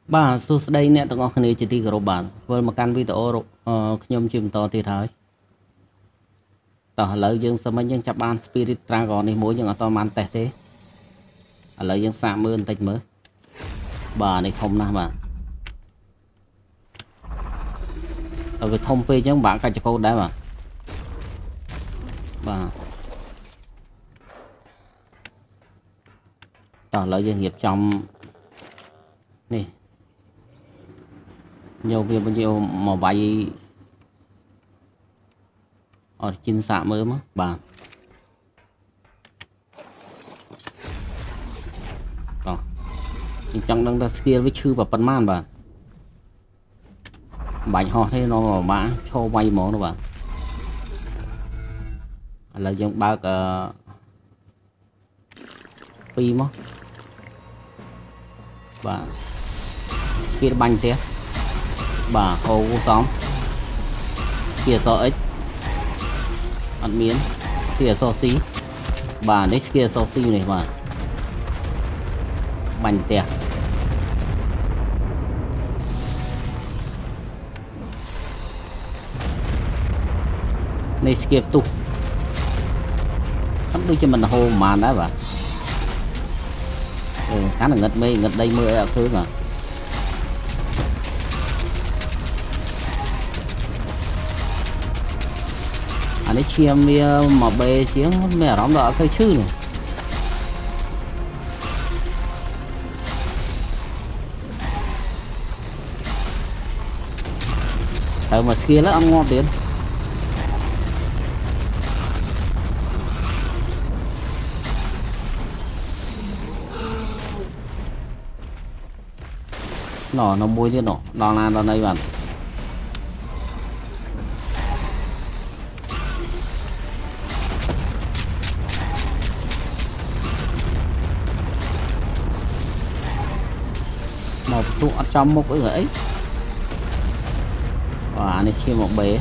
Bà số đây nè tụi con này chỉ đi của bạn với một căn video nhôm chìm to thì thôi tỏ lợi dương sao mấy những chập ban spirit dragon này mỗi những to man tệ thế lợi dương xa mơn tạch mới bà này không nào mà ở cái thông pê chứ bạn cái cho cô đấy mà bà tỏ lợi dương nghiệp trong này nhiều việc bao nhiêu mà vay ở trên xã mới mà bà đó chẳng đang ta skill với chư và phần man bà bánh họ thế nó mà mã cho vay món đó bà là giống bác pi mà bà skill bánh thế bà hồ xóm kia so x ăn miếng kia so xí bà đấy kia so xí này mà bánh tẹt này skip tu thấm đôi cho mình hồ mà đã bà khá là ngật mê ngật đây mưa ở thứ mà anh ấy chia mía mà bê xiếng mẹ rõm đỏ xây chư này tại mà kia là ăn ngon tiền nó mùi thế nó đòn là đòn này bạn một tụ trong một cái ấy và này chia một bể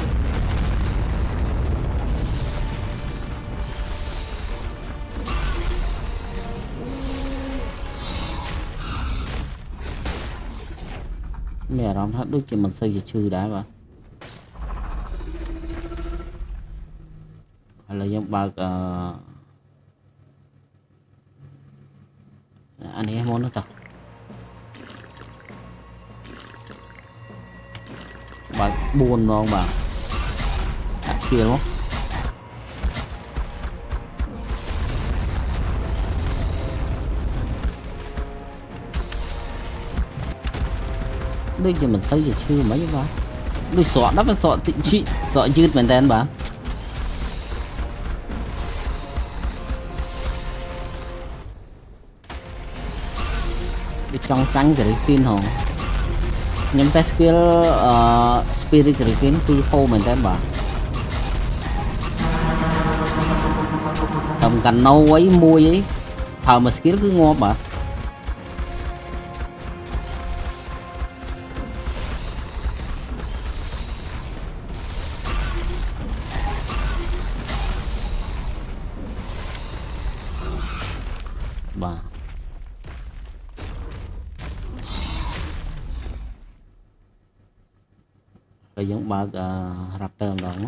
mẹ nó hết đôi chỉ mình xây chư đá và hay là giống bạc anh ấy muốn nó tập bà buồn không bà đặt kia đúng không đây cho mình xây giờ chưa mấy bà đôi sọ đó mà sọ tịnh trị sọ dứt mình tên bà đi trong tránh cái pin hồn nhưng cái skill spirit griffin cứ khô mình tên bà tầm cành nâu ấy mua ấy thờ mà skill cứ ngon bà bà rồi giống bác raptor đó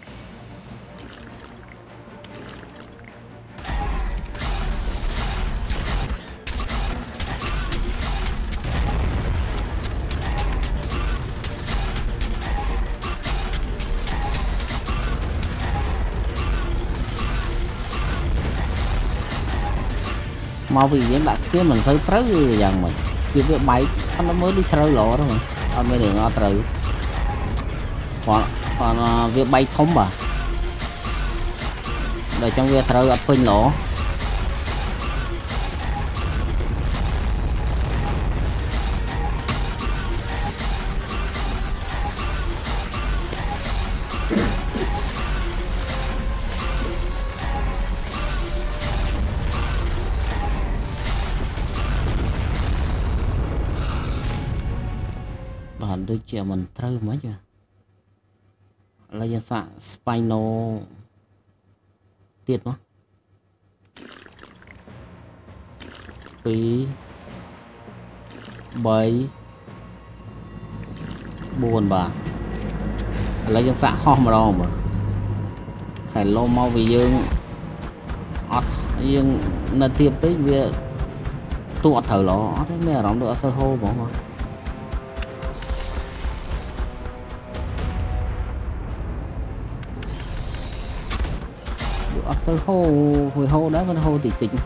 mau vì những đặt skill mình phải tới dần mình skill với bay nó mới đi chơi lộ đó mà anh mới được nó từ còn việc bay thông mà để trong việc thở gặp phình lỗ bạn đôi chè mình thơ mấy chưa là dân xạ spinal tiệt quá 7 4 bà lấy dân xã ho mà đâu mà phải lo mau vì dương ọt dương là tiếp tới việc tuột thở lọ thế mẹ đóng được sơ hô bỏ mà được sơ hô hồi hô đó vẫn hô thì tỉnh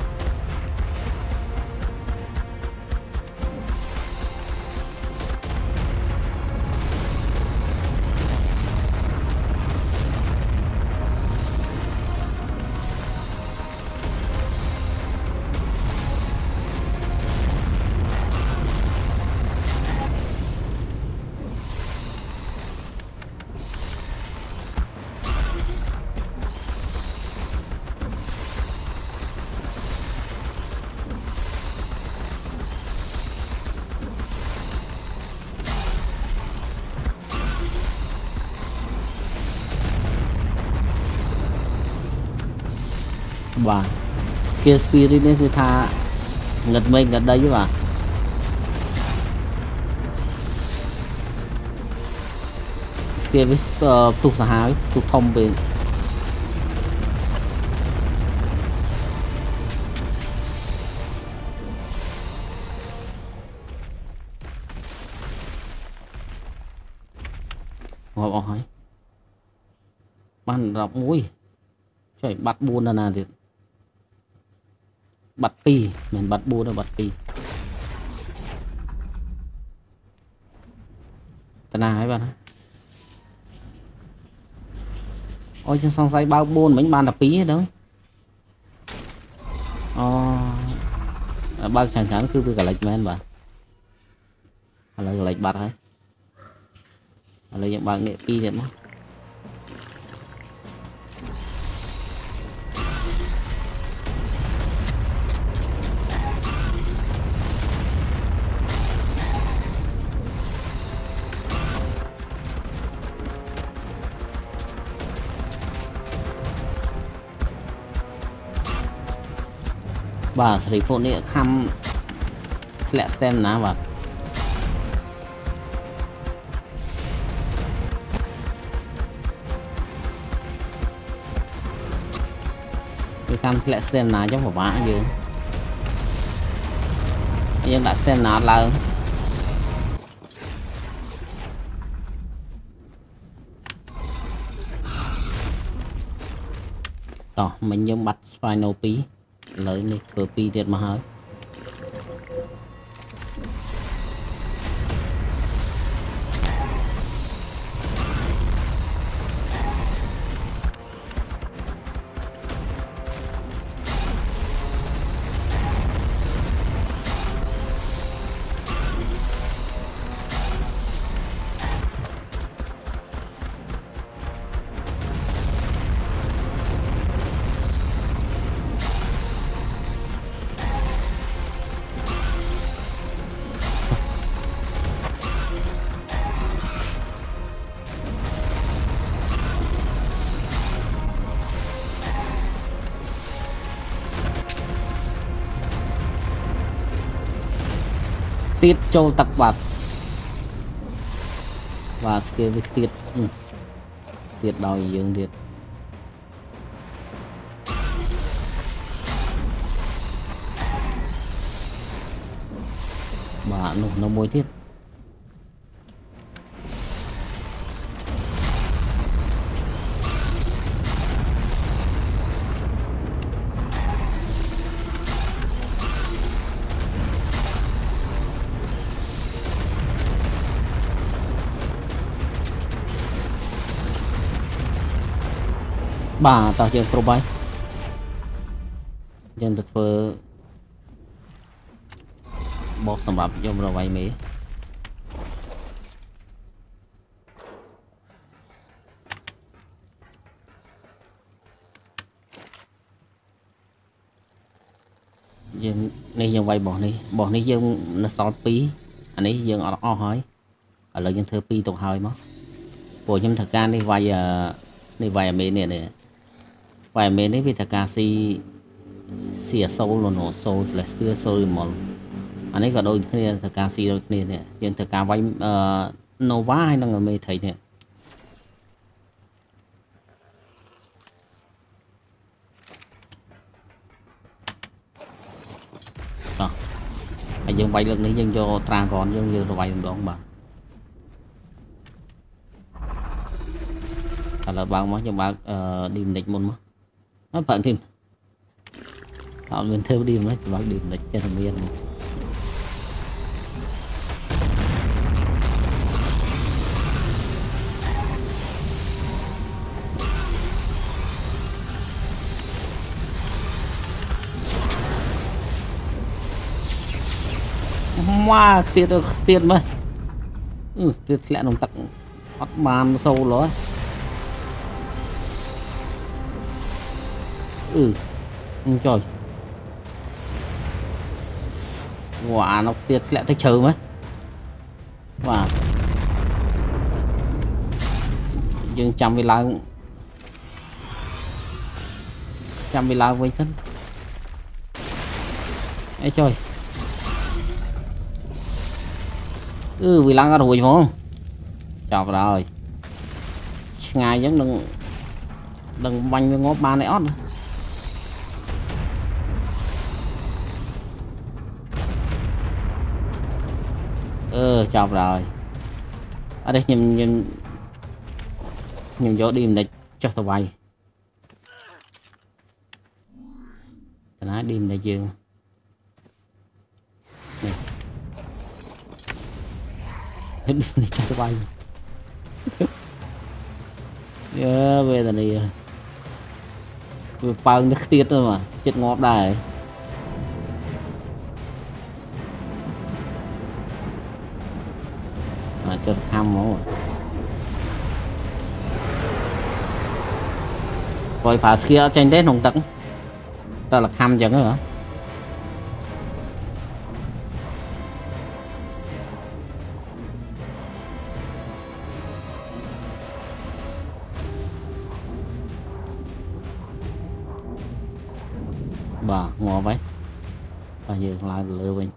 và kia spirit nàyคือtha ngật mình ngật đây chứ bà kia với tục xã hội tục thông về ngồi hỏi ban đọc mũi trời bắt buôn là nào thì bắt pi mình bắt buôn là bắt pi tên nào ấy bạn ôi trên song say bao buôn bánh ban là pí đó bao chẳng chắn cứ cả lệch men bạn là lệch bắt ấy là những bạn nghệ pi đẹp lắm bà sri phụ nữ khăm lẹ xem ná vào cái khăm lẹ xem ná trong một bã dương nhưng đã xem ná là đó mình nhưng bắt final pi lấy này vừa pi điện mà hơi tiết châu tặc bạc và skill với tiết tiết đòi dương tiết bà nó môi tiết bà tao chơi pro bay dân thực vừa bóp sản phẩm cho pro bay mỹ dân này dân bay bỏ này dân nó sót phí anh ấy dân ở hỏi ở lời dân thơ pi tục hỏi mà của trong thực ra đi vay này vài mấy này vài mấy này vì thật ca si xìa sâu luôn nó sâu là xưa sâu mòn anh ấy có đôi khi thực ca si đôi khi nè nhưng thực ca vay Nova hay là người mê thầy nè dương bay lầnนี้dương cho tra còn dương rồi bay đó mà là bao mới cho bác đi lịch môn mà nó phận thì họ mình theo đi mới bác đi lịch cho thằng miên hoa tiền mà tiền lẹ nồng tặc bắt bàn sâu rồi trời quả nó tiền lẹ thấy chờ mấy và nhưng trăm vì là với thân ấy trời vì lăng ra rồi phải không chọc rồi ngài giống đừng banh với ngóp ba này ót chọc rồi ở đây nhìn chỗ điểm này cho tao bay nói điểm này chưa này cho tao bay về là này vừa bao nước tiết thôi mà chết ngọt đài cho ham máu rồi phải kia trên đấy nồng tận ta là ham chẳng hả bà ngồi vậy và giờ lại lừa mình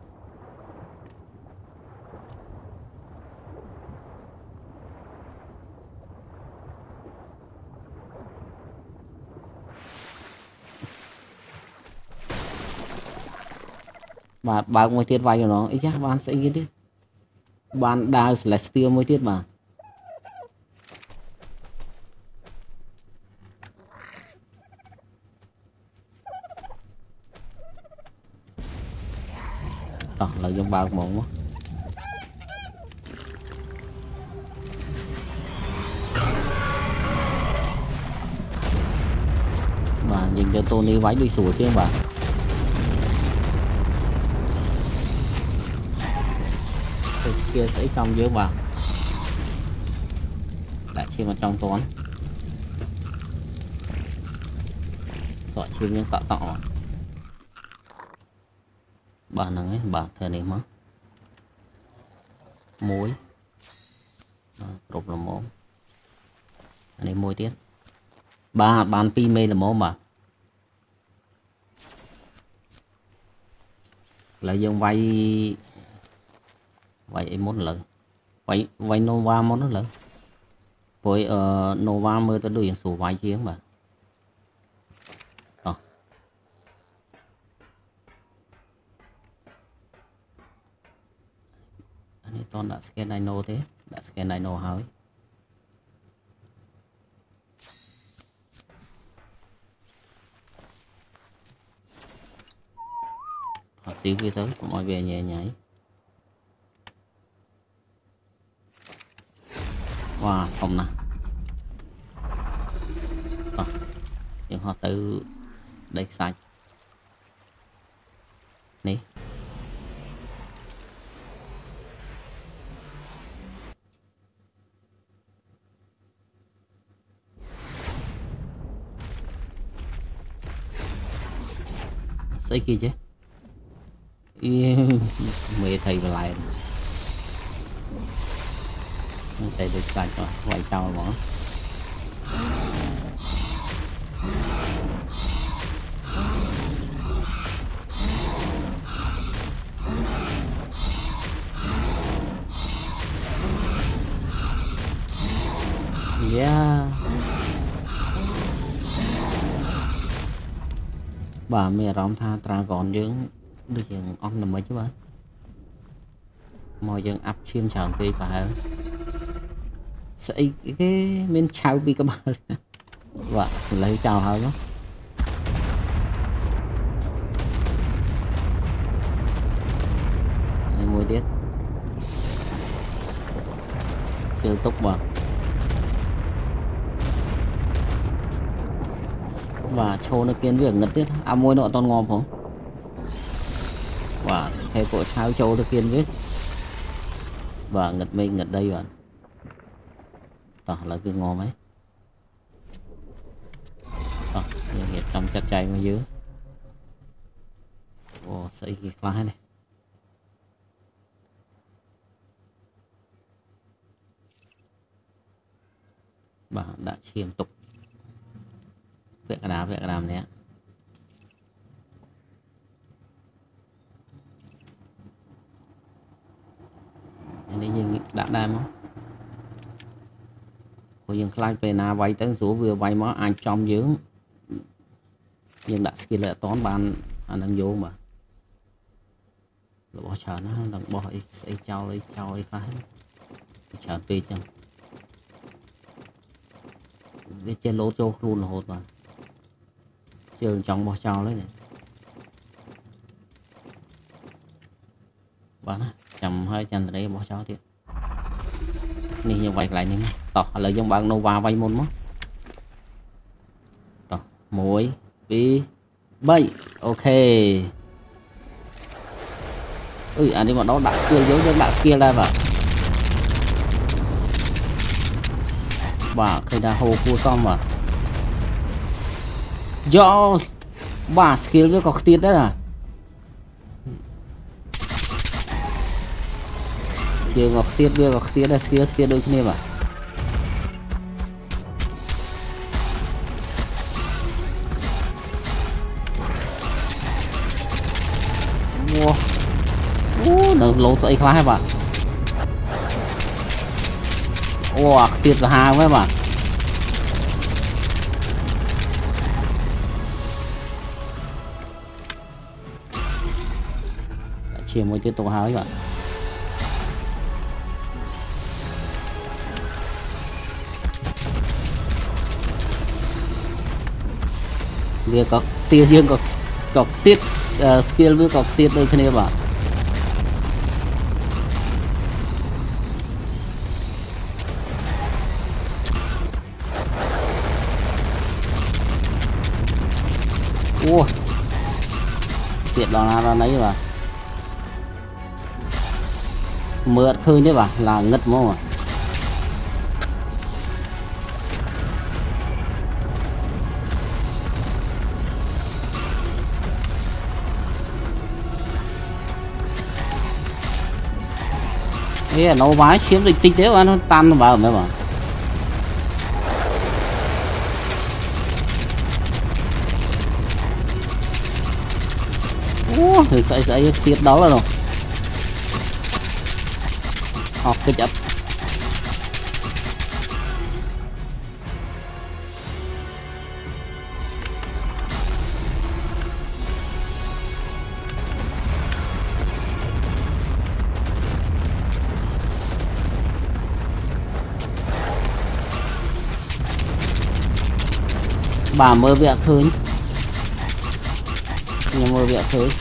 và ba ngôi tiết vay của nó ý chắc bạn sẽ nghĩ đi bạn đào Celestial mới tiết mà là dùng bao mộng quá mà nhìn cho Tony váy đi sủa chứ bà kia sẽ trong dưới vào lại khi mà trong toán sỏi chim những tạo tọ bà năng ấy bà thời này mất muối rục là món này muối tiết ba bàn pi mê là món mà lại dùng vay vậy món lần vậy Nova món nó lần với Nova mới tới đuổi số vay chiến mà anh toàn đã scan nano thế đã scan nano hỏi họ xíu kia tới mọi về nhẹ nhảy wow không nè nhưng họ từ đây sạch ní xây kia chứ mẹ thầy mà lại thầy được sạch rồi quay sau bỏ bà mẹ rõm tha tra còn dưỡng được dưỡng ông nằm mấy chứ bà mọi dưỡng áp chiêm chọn vì bà sẽ cái bên chào vì các bạn và lấy chào hơi đó mùi tiết chưa túc vào và show nó kiến việc ngất tiết môi nọ toàn ngon không và thầy cổ cháo châu nó kiến viết và ngật mình ngật đây bạn tỏ là cứ ngon mấy nhiệt trong chặt chay mà dưới xây cái fly này bà đã chiêm tục việc làm nè anh ấy nhưng đã đam không của những khai về nào vay tới số vừa vay mà anh trong dưới nhưng đã skill lại toán bàn anh đang vô mà bỏ chờ nó đang bỏ xây trao lấy phá chờ tùy chăng cái trên lỗ châu luôn là hột mà chưa trong bỏ trao lấy này bán chầm hơi chầm đấy bỏ trao thiệtนี่ยังไว้lạiนี่ต่อเลยยังบางโนวาไว้มนมั้งต่อมวยปีใบโอเคอันนี้bọn nó đã skill dấu cho đã skill đây và khi đã hồ cua xong mà do bà skill với có tiền đấy à chưa ngọc tiết đưa ngọc tiết là skill đôi khi mà nó lỗ sợi khai bạn tiết là hai với bạn chia một chiếc tổ hào ấy bạn việc có tia riêng có tiết skill với có tiết đôi khi bạn tiết đó là lấy mà mượt khơi đấy bà là ngất mông à nó vái chiếm được tinh tế nó tan vào nữa mà thì sẽ tiết đó là rồi học cái chậm bà mơ việc thôi nhưng mơ việc thôi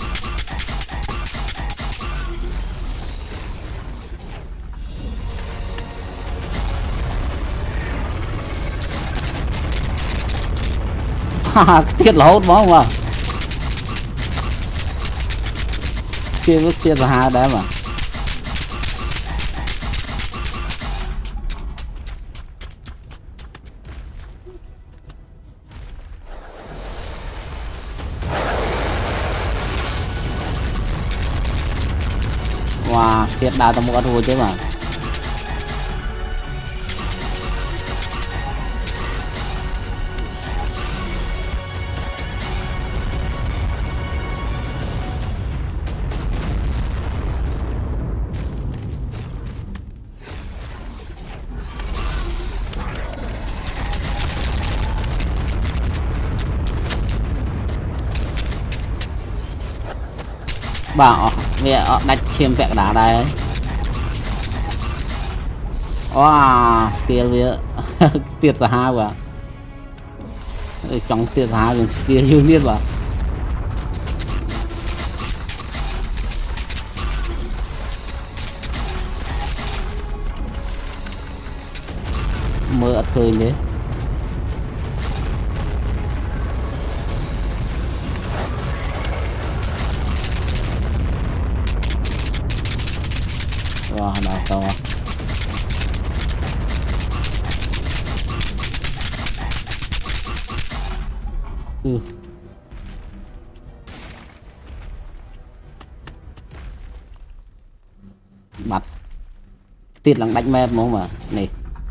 tiết là hốt bóng mà kia với tiết là hai đấy mà wow tiết đào tầm một con thua chứ mà bảo mẹ đánh chim vẹn đá đây wow skill với tiệt ra hai và trong tiệt ra hai skill như biết vào mơ khơi đấy wow đào to mặt tiệt lặng đánh mẹ mong mà này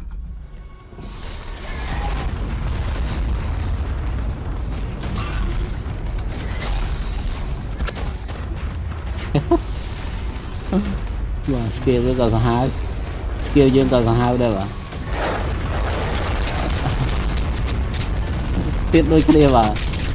wow, skill với cờ hai skill dương cờ hai đây mà tiết đôi kia vào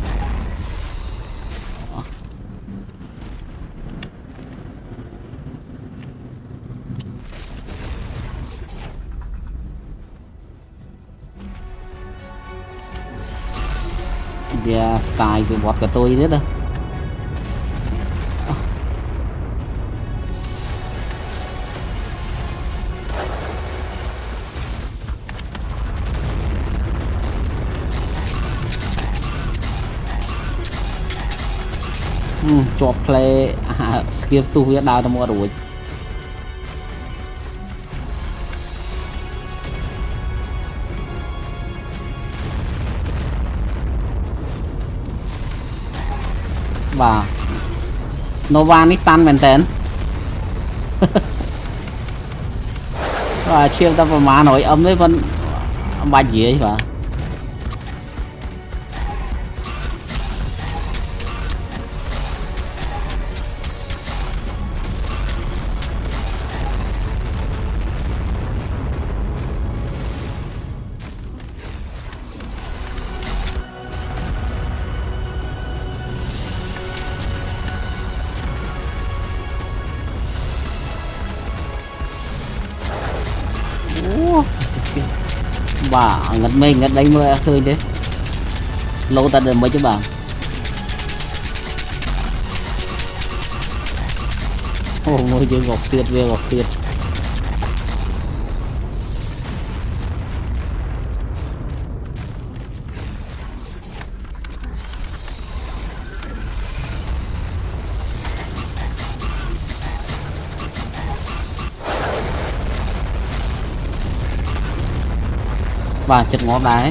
yeah, style của bot của tôi đấy đâu chọc play skill tu viết đào tao mua rồi và Nova ní tan mền tên và chiêu ta vào má nổi ấm đấy vẫn bạch gì ấy và bà ngật mình ngật đánh mưa khơi đấy lâu ta được mấy chứ bà ô ngồi chơi gọc tiệt về gọc tiệt và chật ngó đá ấy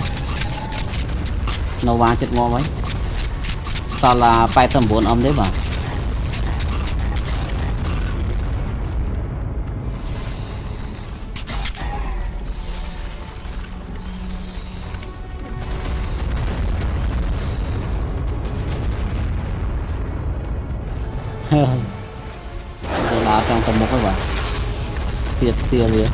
Nova chật ngó mấy sao là Python 4 âm đấy bà đá trong tầm một các bạn tiệt tiệt liền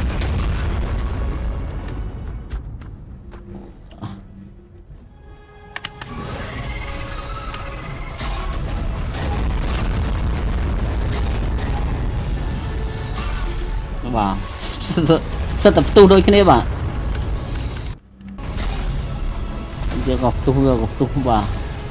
và sơ tập tu đôi cái này bà giờ gọc tu và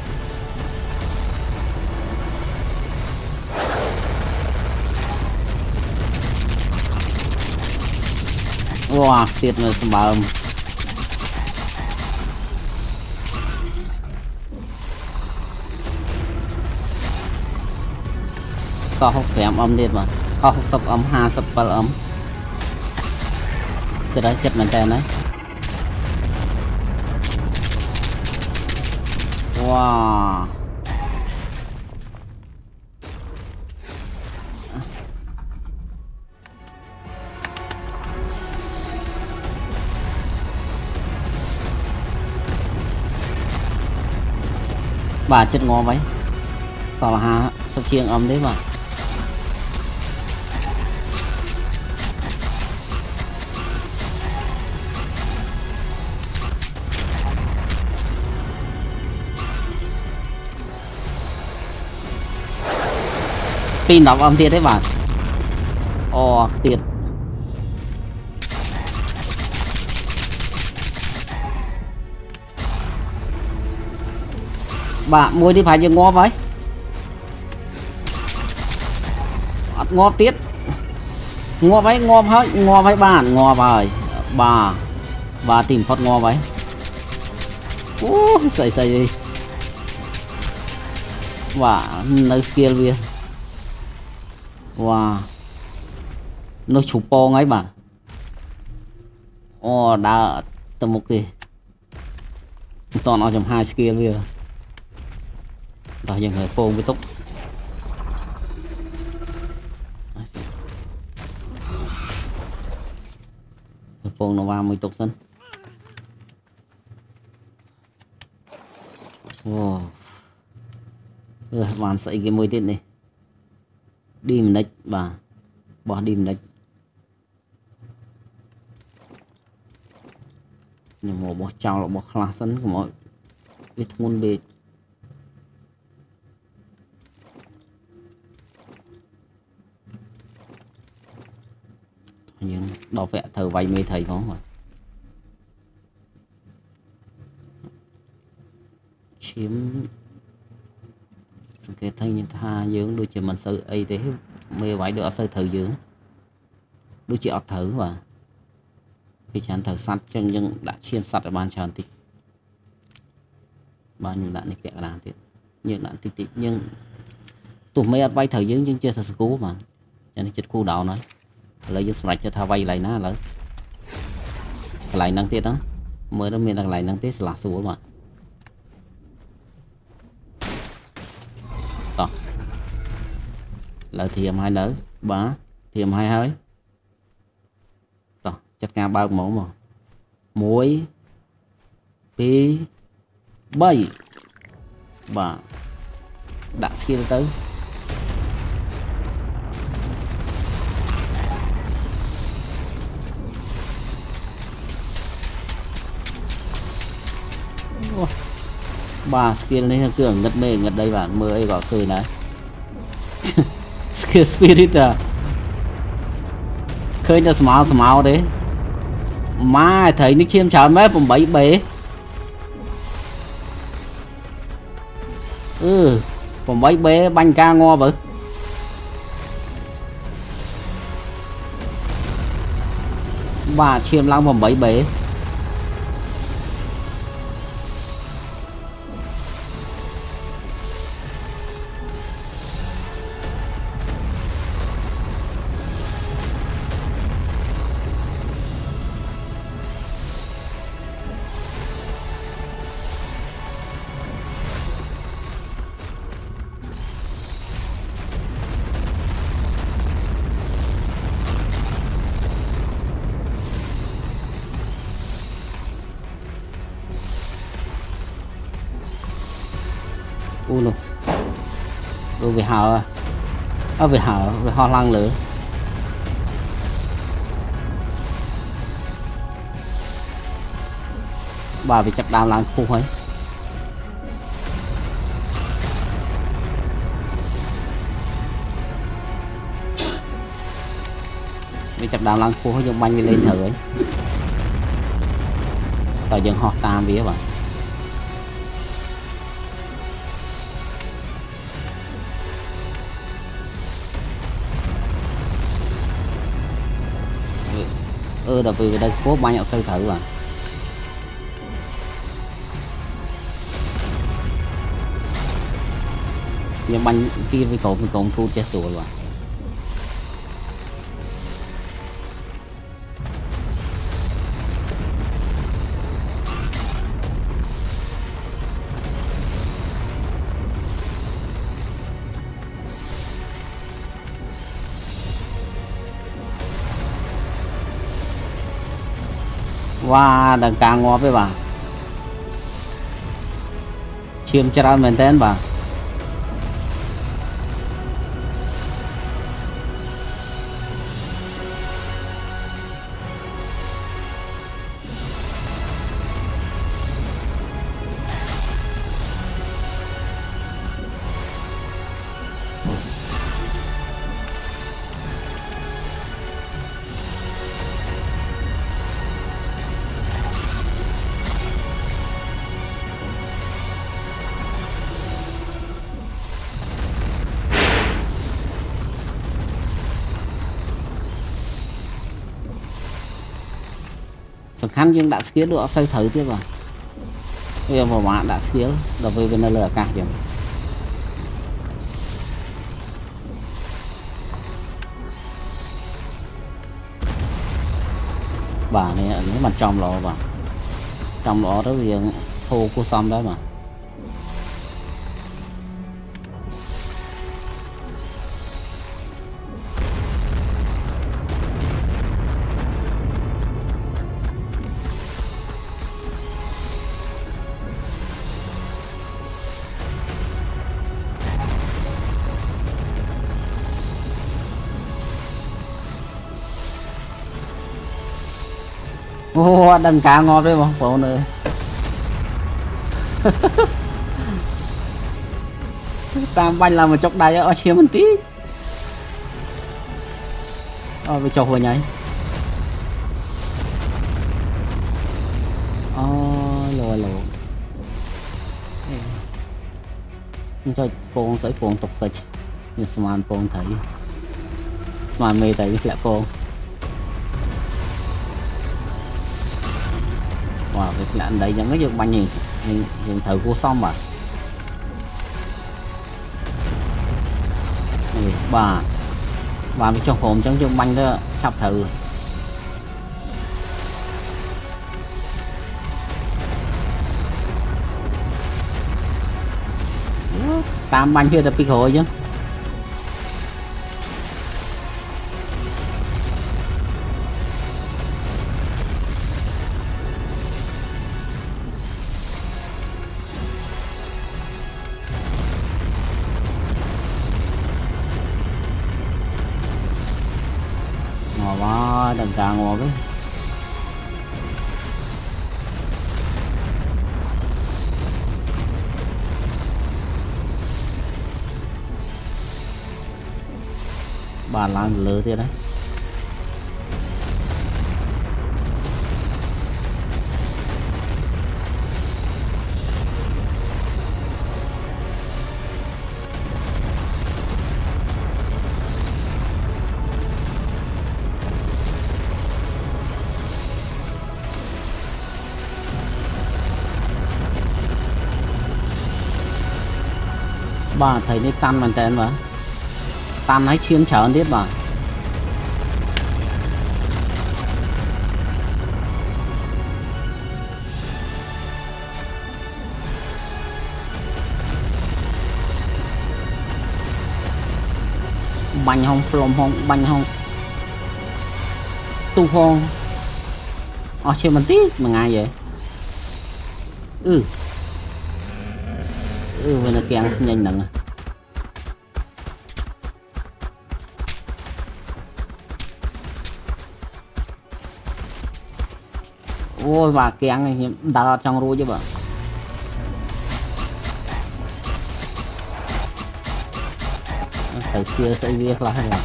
wow tiệt là bà sao học phèm âm đi mà học sập âm 20 âm cái đó chất mình tên đấy wow bà chất ngon mấy sao là sắp chiêng âm đấy mà pin đọc âm tiết đấy bạn. Ồ tiệt. Bạn mua đi phải dừng ngó với. Ngó tiết. Ngó với bạn, ngó với bà tìm phật ngó với. Xây đi. Và nơi skill viên. Wow. Nó chụp bông ấy bà. Ồ đã tầm một gì. Toàn nó trong 2 skill viên. Rồi dừng hơi phông với túc. Phông nó vào 10 túc sân. Wow. Rồi bạn xây cái môi tiết này. Đi mình đếch bà. Bỏ đi mình đếch. Nhưng mà bỏ trao là bỏ khá sân của mọi cái thôn bê. Nhưng đo vẽ thờ vay mê thầy có rồi. Chiếm cái thân như tha dưỡng đôi chỉ mình sự ấy thế mê vải được sơ thử dưỡng đôi chị ọt thử và khi chán thử sắt chân nhưng đã chiêm sắt ở ban tròn thì bao nhiêu đạn này kẹt đàn thì nhưng đạn tích nhưng tụi mấy vay thử dưỡng nhưng chưa sự cố mà cho nên chết khu đạo nói lấy giúp lại cho tha vay lại ná lấy lại năng tiết đó mới đó mình đang lại năng tiết là số mà lợi thiềm hai nở bá thiềm hai hơi chắc ca bao mẫu mà muối pi bay và đã skill tới ba skill này cường ngật mê ngật đây bạn mơ ấy gọi cười này skill spirit à khơi cho small đấy mà thấy nước chiêm chào mấy vùng 7 bể vùng 7 bể banh ca ngo vậy bà chiêm lăng vùng 7 bể luôn về hào về hào về ho lăng lửa bà bị chặt đào làng khu ấy bị chặt đào làng khu dùng banh lên thử ấy tại dừng họ tam vía bạn đợt về đây cố bao nhiêu sơ thử à nhưng bánh kia với cổng thu chết rồi mà wow đằng càng ngó với bà chiêm cho ra mình tên bà sẵn khăn nhưng đã skill được xây thử tiếp rồi bây giờ vào mạng đã skill là về bên lờ cả rồi bà này nếu mà trong lọ bà trong lọ đó bây giờ thô của xong đó mà ô đằng cá ngon đấy mà bộ này tam banh là một chốc đáy ở chia một tí với chọc hồi nháy lùa lùa cho con tới con tục sạch như sman con thấy sman mê thấy lại con wow việc là đây những cái dương banh nhìn thử cô xong mà bà với trong hồn trong dương banh đó sắp thử tam banh chưa tập bị hồi chứ đằng càng ngồi với bà làm lửa thế đấy bà thấy đi tan mình tên mà tan hãy chiếm trở tiếp bà bánh không plom không bánh không tu không chiếm mình tiếp mà ngay vậy vậy là kèn xin nhanh nặng ôi bà kèn này đã trong ruồi chứ bà phải kia sẽ việc là hay là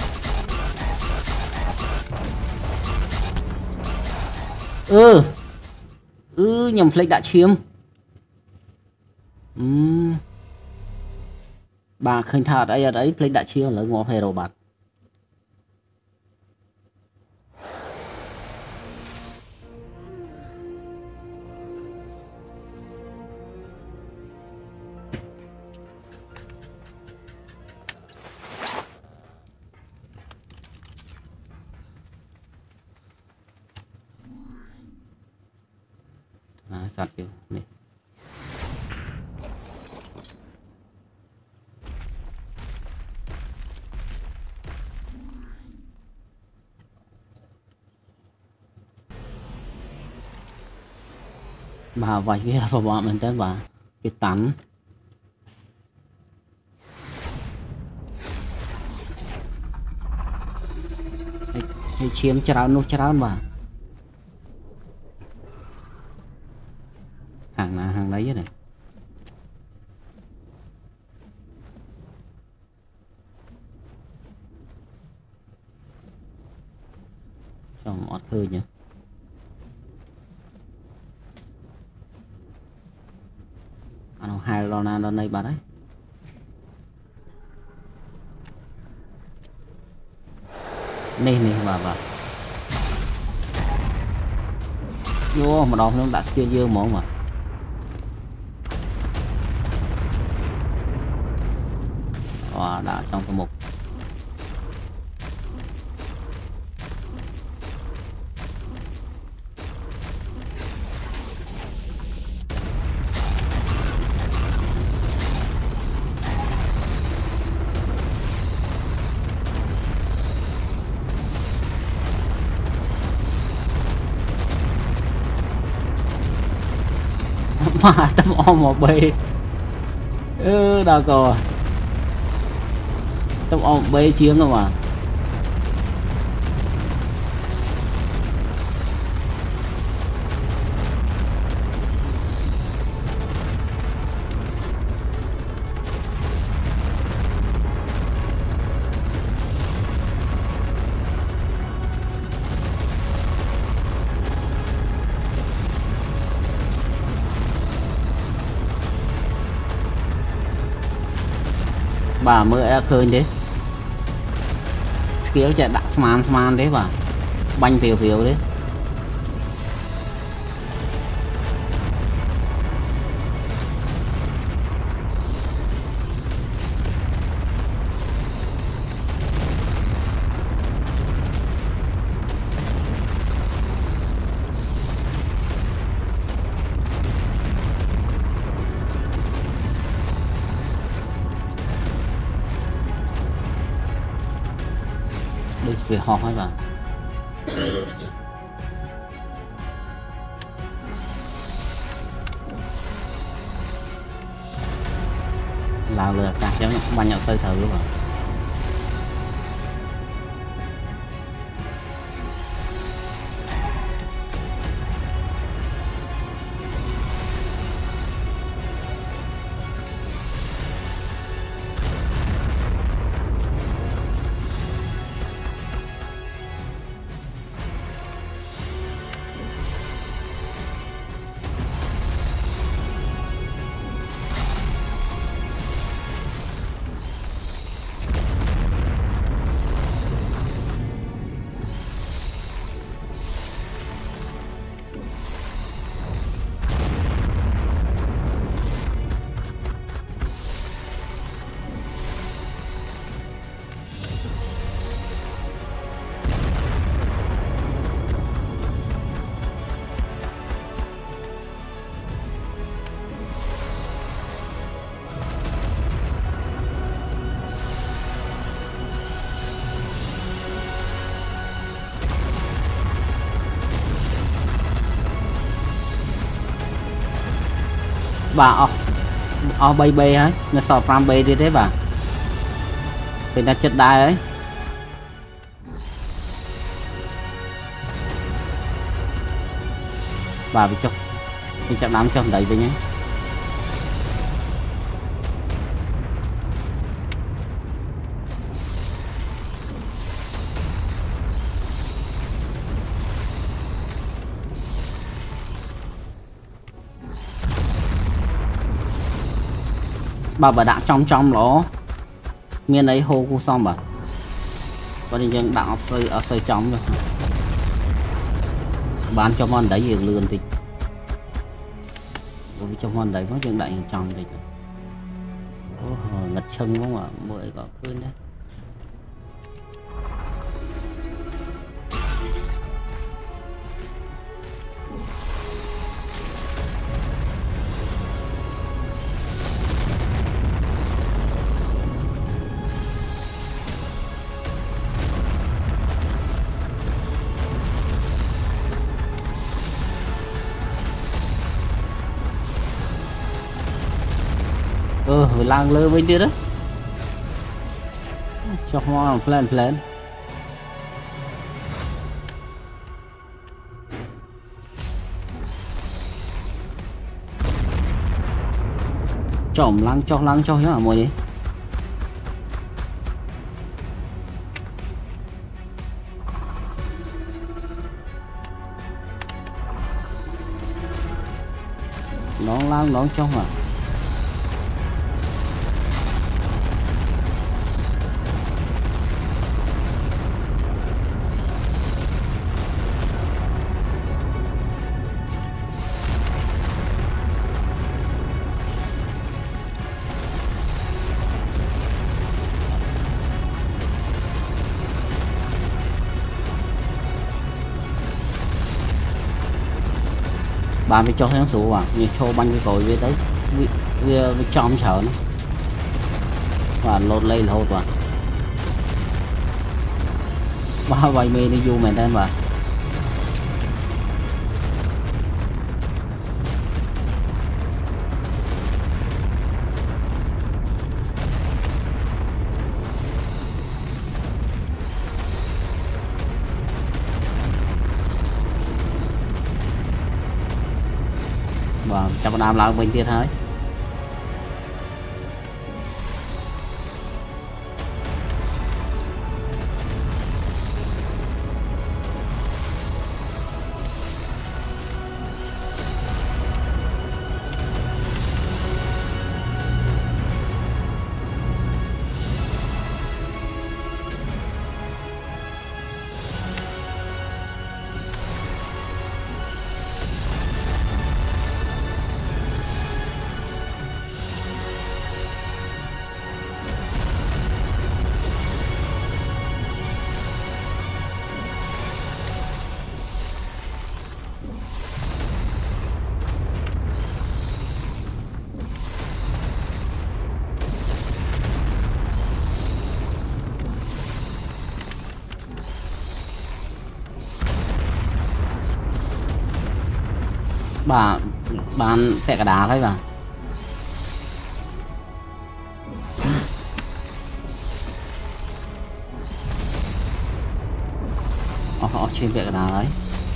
nhầm flick đã chiếm bà khinh thà đấy ở đấy flick đã chiếm là ngõ hero bạn sạt kiểu này bà vài cái vào bọn mình tới bà cái tắn hay chiếm cháo nốt cháo bà hàng đấy này cho ngọt hơi nhỉ ăn hai lon ăn đây bà đấy nè bà vô mà đọc nó đã skill dương món mà đã trong cái mục mà tâm om một bê đâu có tâm om bê chiến không mà bà mới khơi đấy skill chạy đặt sman đấy bà banh phiêu đấy về họ hay bà là lừa cả cho nó bao nhiêu hơi thở luôn mà bà bay bê ấy nó sò pram bê đi thế bà thì nó chết đai ấy bà bị chọc đi chạm đám trong đầy về nhé bà đã trong nó miền ấy hô cu xong bà đi dân đã ở xây trong rồi bán cho món đấy dường lươn thì cho món đấy có chuyện đại trong thì ngật chân không ạ mỗi có khuyên đấy lang lơ bên kia đó cho hoa plan chỏm lăng cho nhá mọi đi nón cho mà bạn phải cho sáng số à như cho banh cái cối với tới với trong chở nó và lột lấy là hột và vay mê đi du mày tên mà và trong đám lao bên kia thôi bạn vẽ cả đá thôi mà họ chuyên vẽ cả đá đấy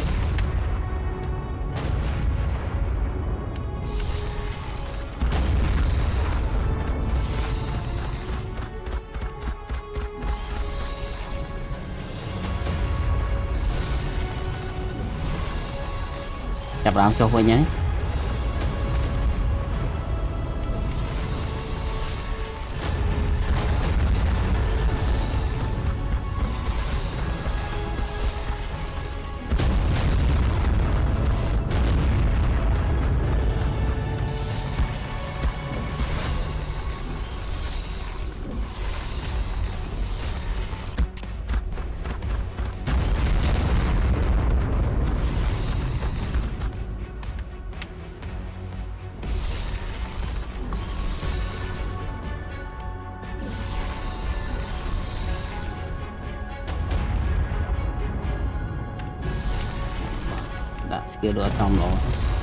chập đám cho vui nhé đã skill được ở trong đó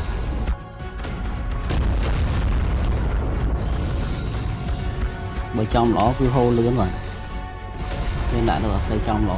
bởi trong đó cứ hô lớn rồi nên lại được xây trong đó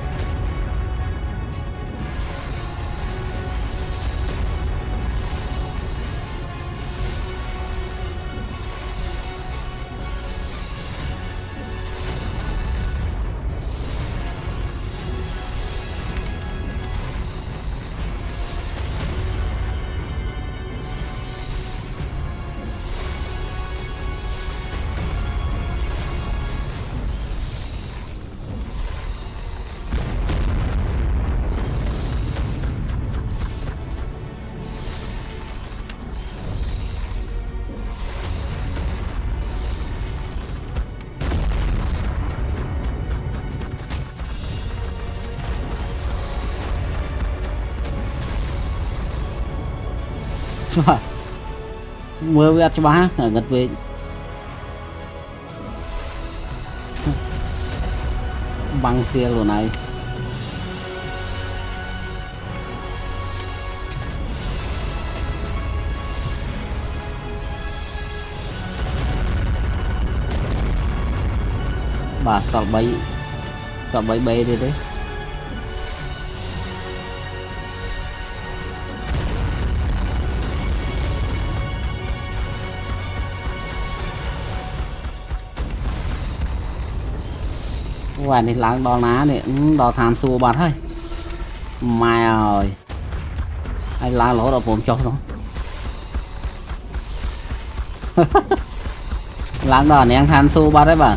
mưa với cho bá ở ngật về băng xe rồi này bà sợ bấy bê đi đấy và đi láng đo ná này đo than xua bát thôi mai rồi anh lá lỗ đâuผมcho xong láng đo này ăn than xua bát đấy bà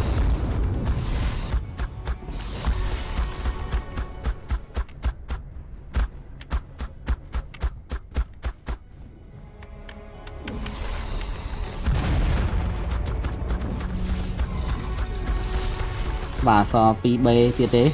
và so pi b kia tế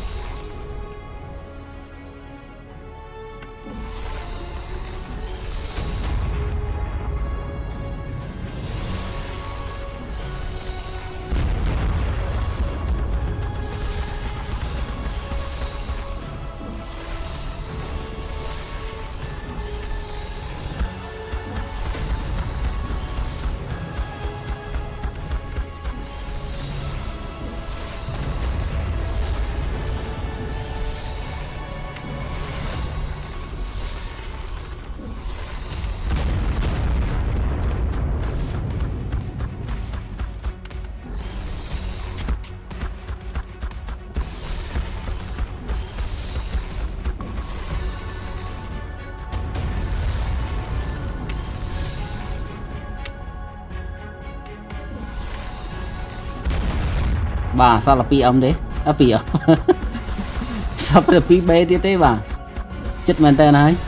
bà sao là pi âm đấy pi âm sắp được pi bê tí thế bà chết men tên ấy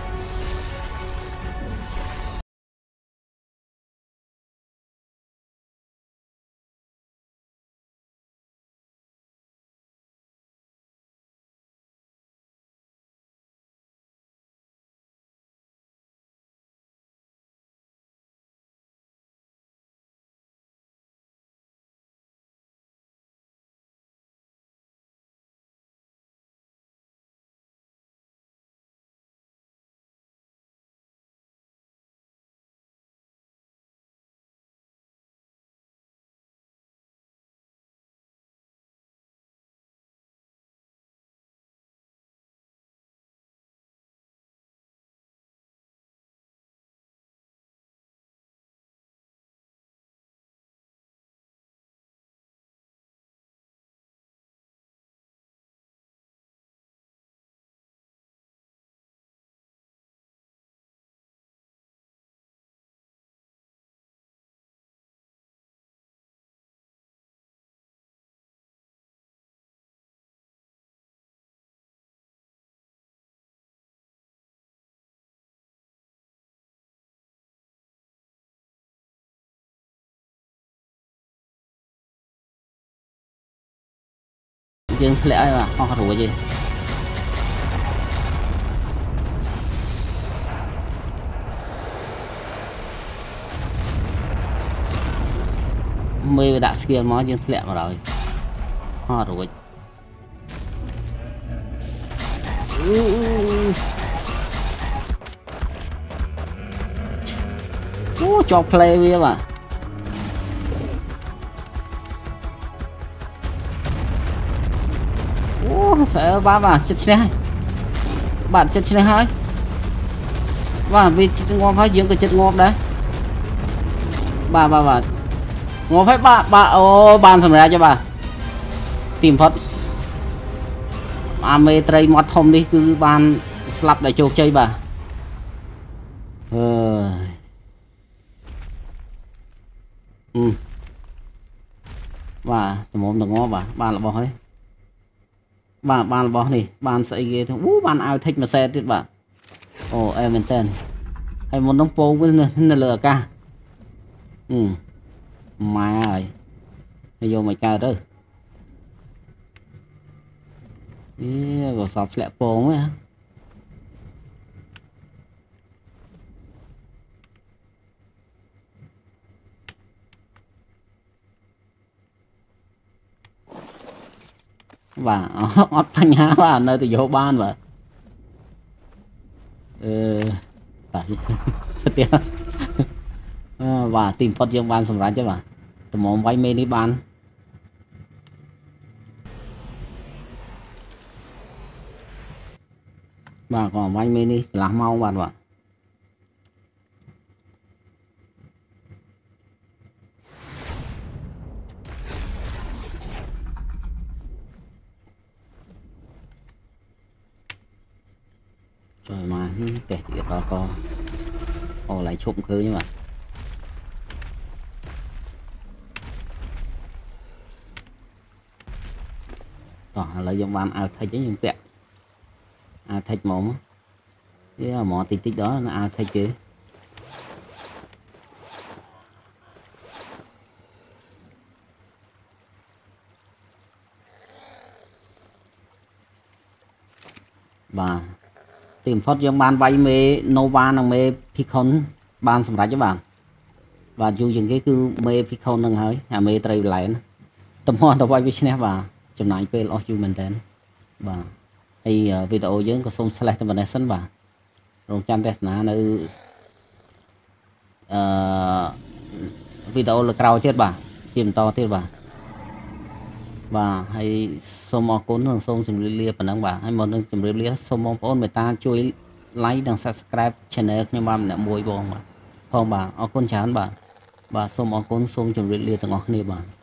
dương lẽ mà ho rủa gì mê đã skill mó dương lẹ mà rồi ho rủa cho play với mà sẽ bà chết này bạn chết này hơi và vì ngon phải dưỡng cái chết ngon đấy bà ngon phải bà ô bàn sầm ra cho bà tìm phật mê tray mót thông đi cứ bàn slap để chụp chơi bà và một đồng ngon bà bàn là bỏ ấy bàn là bỏ này bàn sẽ ghê thôi bàn ao thích mà xe tiếp bà ồ em mình tên hay một đống phố với lừa ca mà ơi bây giờ mày ca đó rồi sọp lẹ phố á và ót phanh há vào nơi từ vô ban và tại tiếc và tìm phật dương ban sầm rán chứ mà tụi mong vay mê đi ban và còn vay mê đi làm mau bạn ạ rồi mà kể chuyện đó con ồ lại trộm khứ nhưng mà còn lợi dụng ban ao thay chứ những tẹt thay mỏng với mỏ tích tích đó là ao thay chứ và tìm phốt dương ban vay mê Nova năng mê Picon ban sầm rái cho bạn và dù những cái cứ mê Picon năng hơi mê tray lại tầm hoa tao vay với snap và chừng này về lo chú mình tên và hay video dưỡng có xong select mình sân và rồi chăm test ná nữ video là cao chết bà chìm to thế bà và hay xong mong cuốn thường xong chùm lia và nâng bà hay một nâng chùm lia xong mong ôn người ta chui like đăng subscribe channel nhưng mà mình đã mùi bông mà không bà ở con chán bà và xong mong cuốn xong chùm lia từng ngọc này bà